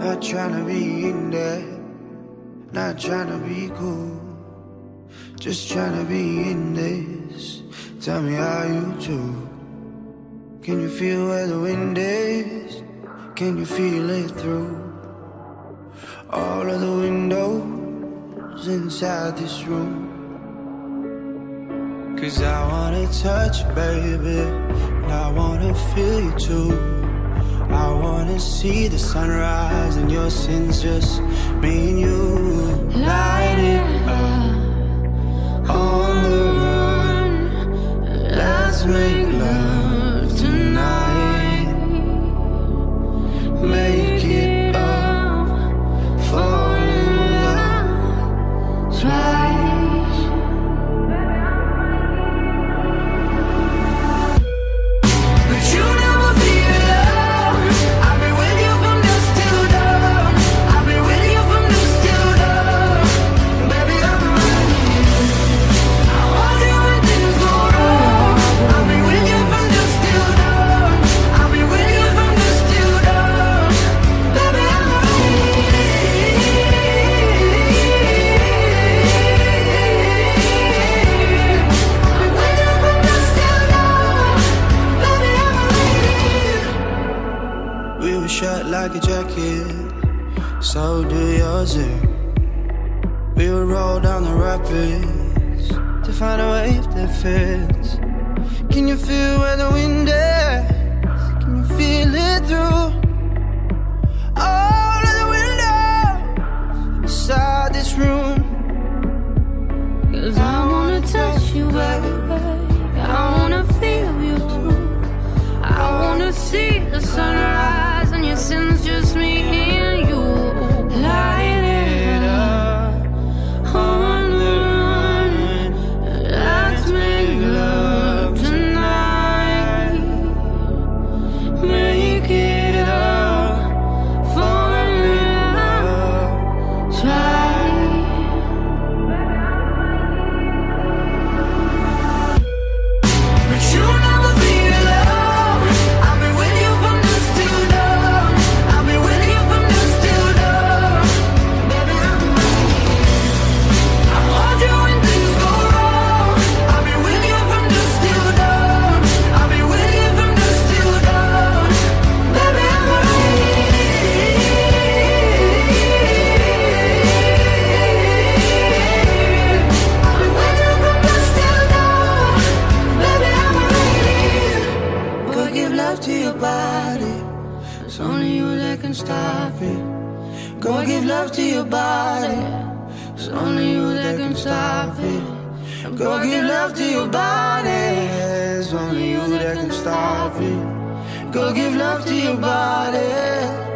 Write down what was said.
Not trying to be in there, not trying to be cool, just trying to be in this. Tell me how you do. Can you feel where the wind is? Can you feel it through all of the windows inside this room? 'Cause I wanna touch you, baby, and I wanna feel you too. I wanna see the sunrise and your sins, just me and you. Light it up on the run. Let's make love tonight. Make it up, fall in love twice. But you never be alone. I've been with you from dusk till dawn. I've been with you from dusk till dawn. Baby, I'm running. I want you when things go wrong. I've been with you from dusk till dawn. I've been with you from dusk till dawn. Baby, I'm we were shut like a jacket, so do yours. We would roll down the rapids to find a wave that fits. Can you feel where the wind is? Can you feel it through all of the windows inside this room? 'Cause I wanna touch you, baby. I wanna feel you too. I wanna see the sunrise and your sins, just me and you. Light it up on the run. Let's make love tonight. Make it up, fall in love twice. But you'll never be alone. I've been with you from dusk till dawn. I've been with you from dusk till dawn. Baby, I'm running. I want you when things go wrong. I've been with you from dusk till dawn. I've been with you from dusk till dawn. Baby, I'm running. I've been with you from dusk till dawn. Baby, I'm running. Go give love to your body, it's only you that can stop it. Go give love to your body, it's only you that can stop it. Go give love to your body, it's only you that can stop it. Go give love to your body.